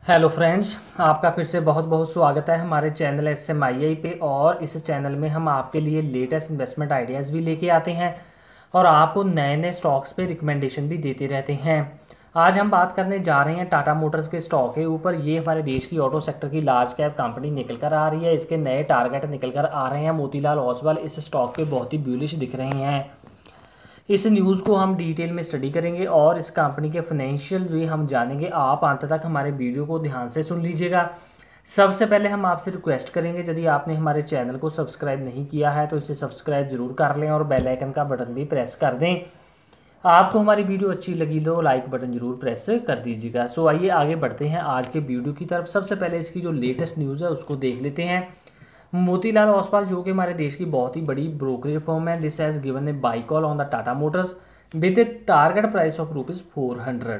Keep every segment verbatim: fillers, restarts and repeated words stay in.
Hello friends, आपका फिर से बहुत बहुत स्वागत है हमारे channel S M I I पे। और इस चैनल में हम आपके लिए लेटेस्ट इन्वेस्टमेंट आइडियाज़ भी लेके आते हैं और आपको नए नए स्टॉक्स पे रिकमेंडेशन भी देते रहते हैं। आज हम बात करने जा रहे हैं टाटा मोटर्स के स्टॉक के ऊपर। ये हमारे देश की ऑटो सेक्टर की लार्ज कैप कंपनी निकल कर आ रही है। इसके नए टारगेट निकल कर आ रहे हैं। मोतीलाल ओसवाल इस स्टॉक के बहुत ही ब्यूलिश दिख रहे हैं। इस न्यूज़ को हम डिटेल में स्टडी करेंगे और इस कंपनी के फाइनेंशियल भी हम जानेंगे। आप अंत तक हमारे वीडियो को ध्यान से सुन लीजिएगा। सबसे पहले हम आपसे रिक्वेस्ट करेंगे, यदि आपने हमारे चैनल को सब्सक्राइब नहीं किया है तो इसे सब्सक्राइब जरूर कर लें और बेल आइकन का बटन भी प्रेस कर दें। आपको हमारी वीडियो अच्छी लगी तो लाइक बटन जरूर प्रेस कर दीजिएगा। सो आइए आगे बढ़ते हैं आज के वीडियो की तरफ। सबसे पहले इसकी जो लेटेस्ट न्यूज़ है उसको देख लेते हैं। मोतीलाल ओसवाल जो कि हमारे देश की बहुत ही बड़ी ब्रोकरेज फर्म है, this has given a buy call on the Tata motors with a target price of rupees four hundred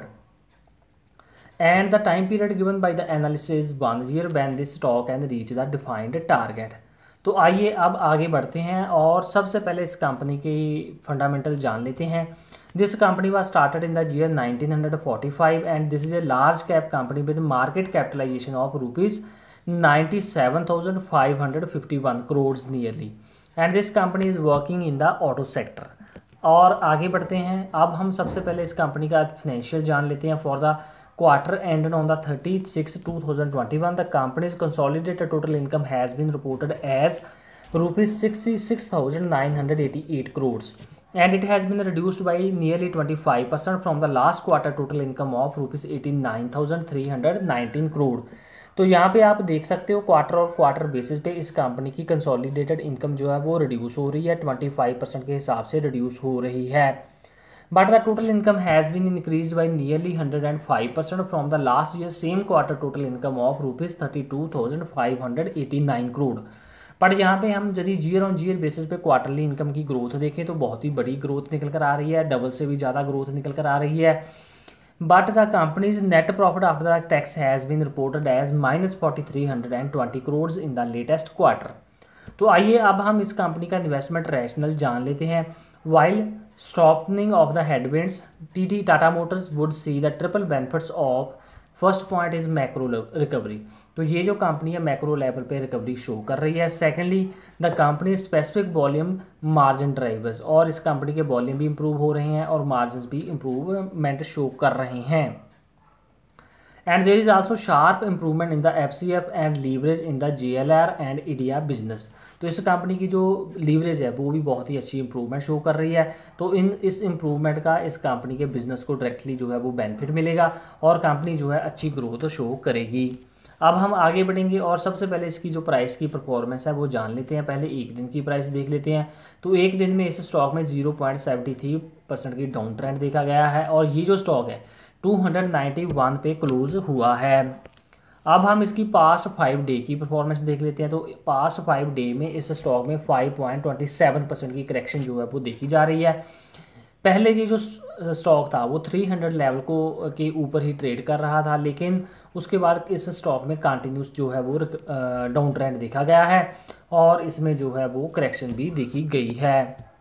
and the time period given by the analyst is one year when this stock can reach the defined target. तो आइए अब आगे बढ़ते हैं और सबसे पहले इस कंपनी के फंडामेंटल जान लेते हैं। This company was started in the year nineteen forty five and this is a large cap company with market capitalization of rupees ninety-seven thousand five hundred fifty-one crores nearly and this company is working in the auto sector। और आगे बढ़ते हैं। अब हम सबसे पहले इस company का फाइनेंशियल जान लेते हैं। For the quarter ended on the thirty six two thousand twenty one the company's consolidated total income has been reported as rupees sixty six thousand nine hundred eighty eight crores and it has been reduced by nearly twenty-five percent from the last quarter total income of rupees eighty-nine thousand three hundred nineteen crore। तो यहाँ पे आप देख सकते हो quarter और quarter basis पे इस कंपनी की कंसोलिडेटेड इनकम जो है वो रिड्यूस हो रही है, पच्चीस परसेंट के हिसाब से रिड्यूस हो रही है। But the total income has been increase by nearly hundred and five percent from the last year same quarter total income of rupees thirty two thousand five hundred eighty nine crore. But यहाँ पे हम यदि year on year basis पे quarterly income की growth देखें तो बहुत ही बड़ी ग्रोथ निकल कर आ रही है, डबल से भी ज़्यादा ग्रोथ निकल कर आ रही है। But the company's net profit after the tax has been reported as minus forty three hundred twenty crores in the latest quarter। तो आइए अब हम इस कंपनी का इन्वेस्टमेंट रैशनल जान लेते हैं। While softening of the headwinds, T T Tata Motors would see the triple benefits of first point is macro recovery. तो ये जो कंपनी है मैक्रो लेवल पे रिकवरी शो कर रही है। Secondly the company specific volume margin drivers, और इस कंपनी के वॉल्यूम भी इंप्रूव हो रहे हैं और मार्जिन भी इंप्रूवमेंट शो कर रहे हैं। And there is also sharp improvement in the F C F and leverage in the J L R and India business. तो इस कंपनी की जो लीवरेज है वो भी बहुत ही अच्छी इंप्रूवमेंट शो कर रही है। तो इन इस इंप्रूवमेंट का इस कंपनी के बिजनेस को डायरेक्टली जो है वो बेनिफिट मिलेगा और कंपनी जो है अच्छी ग्रोथ शो करेगी। अब हम आगे बढ़ेंगे और सबसे पहले इसकी जो प्राइस की परफॉर्मेंस है वो जान लेते हैं। पहले एक दिन की प्राइस देख लेते हैं। तो एक दिन में इस स्टॉक में zero point seventy three percent की डाउन ट्रेंड देखा गया है और ये जो स्टॉक है टू हंड्रेड नाइन्टी वन पे क्लोज हुआ है। अब हम इसकी पास्ट फाइव डे की परफॉर्मेंस देख लेते हैं। तो पास्ट फाइव डे में इस स्टॉक में five point two seven percent की करेक्शन जो है वो देखी जा रही है। पहले ये जो स्टॉक था वो थ्री हंड्रेड लेवल को के ऊपर ही ट्रेड कर रहा था, लेकिन उसके बाद इस स्टॉक में कंटिन्यूस जो है वो डाउन ट्रेंड देखा गया है और इसमें जो है वो करेक्शन भी देखी गई है।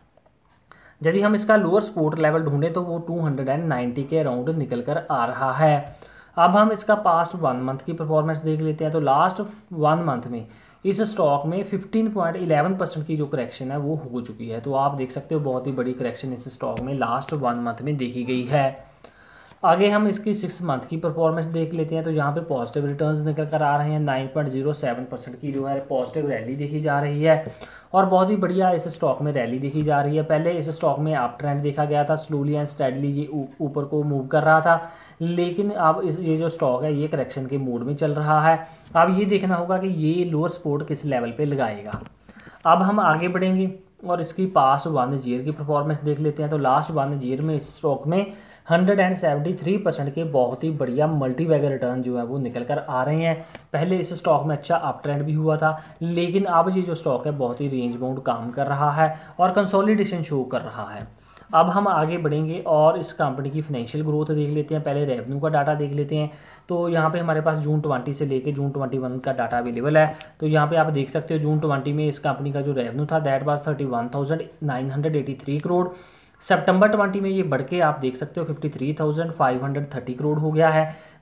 यदि हम इसका लोअर सपोर्ट लेवल ढूंढें तो वो टू हंड्रेड नाइन्टी के अराउंड निकल कर आ रहा है। अब हम इसका पास्ट वन मंथ की परफॉर्मेंस देख लेते हैं। तो लास्ट वन मंथ में इस स्टॉक में फिफ्टीन पॉइंट इलेवन परसेंट की जो करेक्शन है वो हो चुकी है। तो आप देख सकते हो बहुत ही बड़ी करेक्शन इस स्टॉक में लास्ट वन मंथ में देखी गई है। आगे हम इसकी सिक्स मंथ की परफॉर्मेंस देख लेते हैं। तो यहाँ पे पॉजिटिव रिटर्न्स निकल कर आ रहे हैं। Nine point zero seven percent की जो है पॉजिटिव रैली देखी जा रही है और बहुत ही बढ़िया इस स्टॉक में रैली देखी जा रही है। पहले इस स्टॉक में अप ट्रेंड देखा गया था, स्लोली एंड स्टेडली ये ऊपर को मूव कर रहा था, लेकिन अब इस ये जो स्टॉक है ये करेक्शन के मूड में चल रहा है। अब ये देखना होगा कि ये लोअर सपोर्ट किस लेवल पे लगाएगा। अब हम आगे बढ़ेंगे और इसकी पास्ट वन ईयर की परफॉर्मेंस देख लेते हैं। तो लास्ट वन ईयर में इस स्टॉक में hundred and seventy three percent के बहुत ही बढ़िया मल्टी बैगर रिटर्न जो है वो निकल कर आ रहे हैं। पहले इस स्टॉक में अच्छा अप ट्रेंड भी हुआ था, लेकिन अब ये जो स्टॉक है बहुत ही रेंज बाउंड काम कर रहा है और कंसोलिडेशन शो कर रहा है। अब हम आगे बढ़ेंगे और इस कंपनी की फाइनेंशियल ग्रोथ देख लेते हैं। पहले रेवेन्यू का डाटा देख लेते हैं। तो यहाँ पे हमारे पास जून ट्वेंटी से लेके जून ट्वेंटी वन का डाटा अवेलेबल है। तो यहाँ पे आप देख सकते हो जून ट्वेंटी में इस कंपनी का जो रेवेन्यू था that was thirty one thousand nine hundred eighty three crore. सितंबर ट्वेंटी में ये बढ़ के आप देख सकते हो fifty three thousand five hundred thirty crore हो गया है।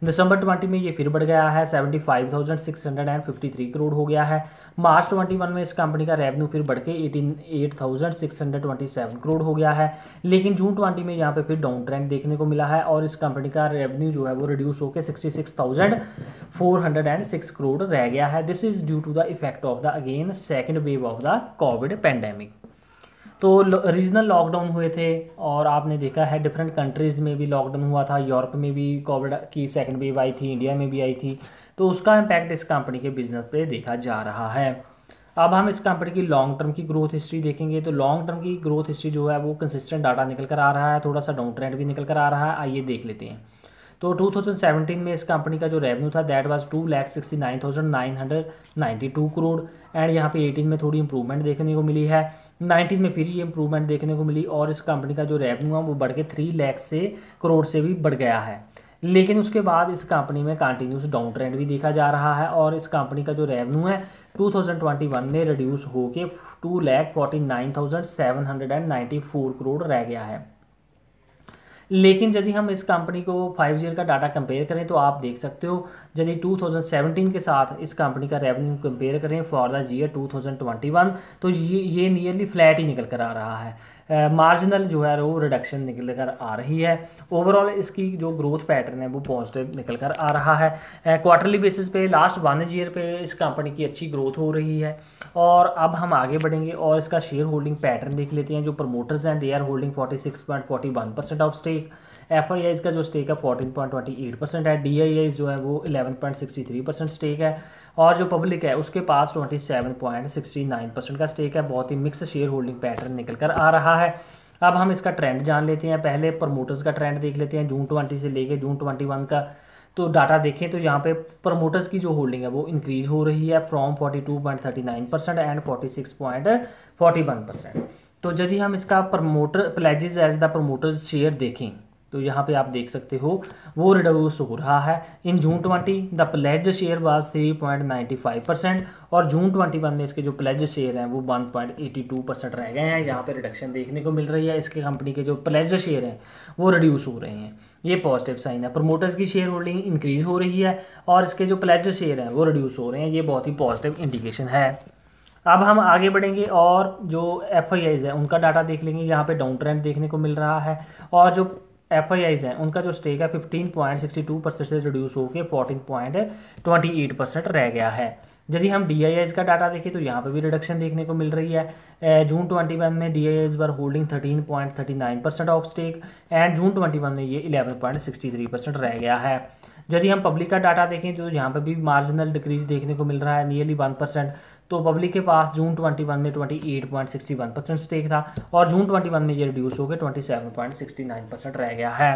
दिसंबर ट्वेंटी में ये फिर बढ़ गया है, seventy five thousand six hundred and fifty three crore हो गया है। मार्च ट्वेंटी वन में इस कंपनी का रेवेन्यू फिर बढ़ के eighteen eight thousand six hundred twenty seven crore हो गया है। लेकिन जून ट्वेंटी में यहाँ पे फिर डाउन ट्रेंड देखने को मिला है और इस कंपनी का रेवेन्यू जो है वो रिड्यूस होकर sixty six thousand four hundred and six crore रह गया है। This is due to the effect of the again second wave of the covid pandemic. तो रीजनल लॉकडाउन हुए थे और आपने देखा है डिफरेंट कंट्रीज़ में भी लॉकडाउन हुआ था, यूरोप में भी कोविड की सेकंड वेव आई थी, इंडिया में भी आई थी, तो उसका इम्पैक्ट इस कंपनी के बिजनेस पे देखा जा रहा है। अब हम इस कंपनी की लॉन्ग टर्म की ग्रोथ हिस्ट्री देखेंगे तो लॉन्ग टर्म की ग्रोथ हिस्ट्री जो है वो कंसिस्टेंट डाटा निकल कर आ रहा है, थोड़ा सा डाउन ट्रेंड भी निकल कर आ रहा है। आइए देख लेते हैं। तो टू थाउजेंड सेवेंटीन में इस कंपनी का जो रेवेन्यू था that was two lakh sixty nine thousand nine hundred ninety two crore and यहाँ पे एटीन में थोड़ी इंप्रूवमेंट देखने को मिली है, नाइनटीन में फिर ये इंप्रूवमेंट देखने को मिली और इस कंपनी का जो रेवेन्यू है वो बढ़ के थ्री लैख से करोड़ से भी बढ़ गया है। लेकिन उसके बाद इस कंपनी में कंटिन्यूस डाउन ट्रेंड भी देखा जा रहा है और इस कंपनी का जो रेवेन्यू है टू थाउजेंड ट्वेंटी वन में रिड्यूस होके two lakh forty nine thousand seven hundred and ninety four crore रह गया है। लेकिन यदि हम इस कंपनी को फाइव ईयर का डाटा कंपेयर करें तो आप देख सकते हो यदि टू थाउजेंड सेवेंटीन के साथ इस कंपनी का रेवेन्यू कंपेयर करें for the year two thousand twenty one तो ये ये नियरली फ्लैट ही निकल कर आ रहा है, मार्जिनल uh, जो है वो रिडक्शन निकल कर आ रही है। ओवरऑल इसकी जो ग्रोथ पैटर्न है वो पॉजिटिव निकल कर आ रहा है। क्वार्टरली uh, बेसिस पे लास्ट वन ईयर पे इस कंपनी की अच्छी ग्रोथ हो रही है। और अब हम आगे बढ़ेंगे और इसका शेयर होल्डिंग पैटर्न देख लेते हैं। जो प्रमोटर्स हैं they are holding forty six point forty one percent of stake, F I Is का जो स्टेक है fourteen point twenty eight percent है, डी आई आईज जो है वो eleven point sixty three percent stake है और जो पब्लिक है उसके पास twenty seven point sixty nine percent का स्टेक है। बहुत ही मिक्स शेयर होल्डिंग पैटर्न निकल कर आ रहा है। अब हम इसका ट्रेंड जान लेते हैं। पहले प्रमोटर्स का ट्रेंड देख लेते हैं जून ट्वेंटी से लेके जून ट्वेंटी वन का। तो डाटा देखें तो यहाँ पे प्रमोटर्स की जो होल्डिंग है वो इंक्रीज हो रही है from forty two point thirty nine percent and forty six point forty one percent. तो यदि हम इसका promoter pledges as the promoters share देखें तो यहाँ पे आप देख सकते हो वो रिड्यूस हो रहा है। In June twenty the pledge share was three point ninety five percent और जून ट्वेंटी वन में इसके जो प्लेज शेयर हैं वो one point eighty two percent रह गए हैं। यहाँ पे रिडक्शन देखने को मिल रही है। इसके कंपनी के जो प्लेज शेयर हैं वो रिड्यूस हो रहे हैं, ये पॉजिटिव साइन है। प्रमोटर्स की शेयर होल्डिंग इंक्रीज हो रही है और इसके जो प्लेज शेयर हैं वो रिड्यूस हो रहे हैं, ये बहुत ही पॉजिटिव इंडिकेशन है। अब हम आगे बढ़ेंगे और जो एफ आई आईज है उनका डाटा देख लेंगे। यहाँ पे डाउन ट्रेंड देखने को मिल रहा है और जो एफ आई आईज हैं उनका जो स्टेक है fifteen point sixty two percent से रिड्यूस होकर fourteen point twenty eight percent रह गया है। यदि हम डी आई आईज का डाटा देखें तो यहाँ पे भी रिडक्शन देखने को मिल रही है। जून ट्वेंटी वन में D I Is were holding thirteen point thirty nine percent of stake and June twenty one में ये eleven point sixty three percent रह गया है। यदि हम पब्लिक का डाटा देखें तो यहाँ पे भी मार्जिनल डिक्रीज देखने को मिल रहा है नियरली वन परसेंट। तो पब्लिक के पास जून ट्वेंटी वन में twenty eight point sixty one percent stake था और जून ट्वेंटी वन में ये रिड्यूस होकर twenty seven point sixty nine percent रह गया है।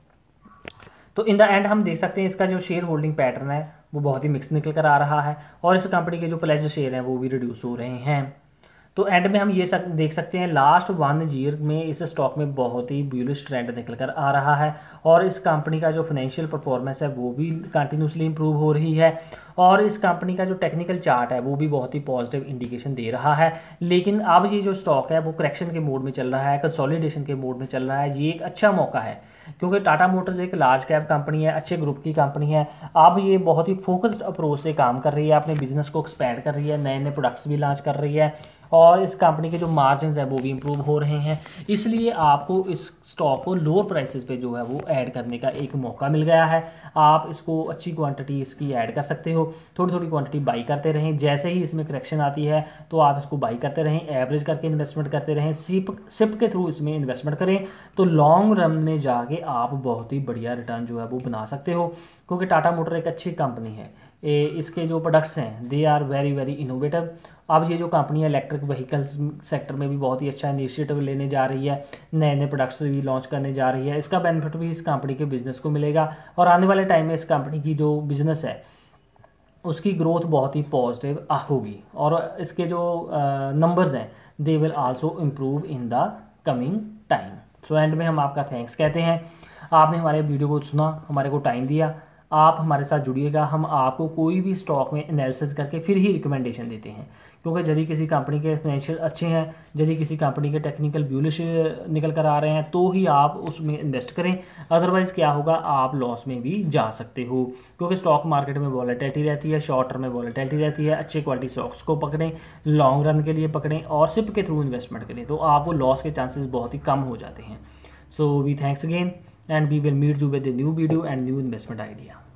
तो इन द एंड हम देख सकते हैं इसका जो शेयर होल्डिंग पैटर्न है वो बहुत ही मिक्स निकल कर आ रहा है और इस कंपनी के जो प्लेज शेयर हैं वो भी रिड्यूस हो रहे हैं। तो एंड में हम ये सक, देख सकते हैं लास्ट वन ईयर में इस स्टॉक में बहुत ही बुलिश ट्रेंड निकल कर आ रहा है और इस कंपनी का जो फाइनेंशियल परफॉर्मेंस है वो भी कंटिन्यूसली इंप्रूव हो रही है और इस कंपनी का जो टेक्निकल चार्ट है वो भी बहुत ही पॉजिटिव इंडिकेशन दे रहा है। लेकिन अब ये जो स्टॉक है वो करेक्शन के मोड में चल रहा है, कंसोलिडेशन के मोड में चल रहा है। ये एक अच्छा मौका है क्योंकि टाटा मोटर्स एक लार्ज कैप कंपनी है, अच्छे ग्रुप की कंपनी है। अब ये बहुत ही फोकस्ड अप्रोच से काम कर रही है, अपने बिजनेस को एक्सपैंड कर रही है, नए नए प्रोडक्ट्स भी लॉन्च कर रही है और इस कंपनी के जो मार्जिन है वो भी इंप्रूव हो रहे हैं। इसलिए आपको इस स्टॉक को लोअर प्राइसेस पे जो है वो ऐड करने का एक मौका मिल गया है। आप इसको अच्छी क्वांटिटी इसकी ऐड कर सकते हो, थोड़ी थोड़ी क्वांटिटी बाई करते रहें। जैसे ही इसमें करेक्शन आती है तो आप इसको बाई करते रहें, एवरेज करके इन्वेस्टमेंट करते रहें, सिप सिप के थ्रू इसमें इन्वेस्टमेंट करें तो लॉन्ग रन में जाके आप बहुत ही बढ़िया रिटर्न जो है वो बना सकते हो। क्योंकि टाटा मोटर एक अच्छी कंपनी है, ए, इसके जो प्रोडक्ट्स हैं they are very very innovative. अब ये जो कंपनी है इलेक्ट्रिक व्हीकल्स सेक्टर में भी बहुत ही अच्छा इनिशिएटिव लेने जा रही है, नए नए प्रोडक्ट्स भी लॉन्च करने जा रही है। इसका बेनिफिट भी इस कंपनी के बिजनेस को मिलेगा और आने वाले टाइम में इस कंपनी की जो बिजनेस है उसकी ग्रोथ बहुत ही पॉजिटिव होगी और इसके जो नंबर्स हैं they will also improve in the coming time. So end में हम आपका थैंक्स कहते हैं, आपने हमारे वीडियो को सुना, हमारे को टाइम दिया। आप हमारे साथ जुड़िएगा। हम आपको कोई भी स्टॉक में एनालिसिस करके फिर ही रिकमेंडेशन देते हैं, क्योंकि यदि किसी कंपनी के फाइनेंशियल अच्छे हैं, यदि किसी कंपनी के टेक्निकल ब्यूलिश निकल कर आ रहे हैं तो ही आप उसमें इन्वेस्ट करें। अदरवाइज़ क्या होगा, आप लॉस में भी जा सकते हो, क्योंकि स्टॉक मार्केट में वॉलेटिलिटी रहती है, शॉर्ट टर्म में वॉलेटिलिटी रहती है। अच्छे क्वालिटी स्टॉक्स को पकड़ें, लॉन्ग रन के लिए पकड़ें और सिप के थ्रू इन्वेस्टमेंट करें, तो आपको लॉस के चांसेस बहुत ही कम हो जाते हैं। So we thanks again and we will meet you with a new video and new investment idea.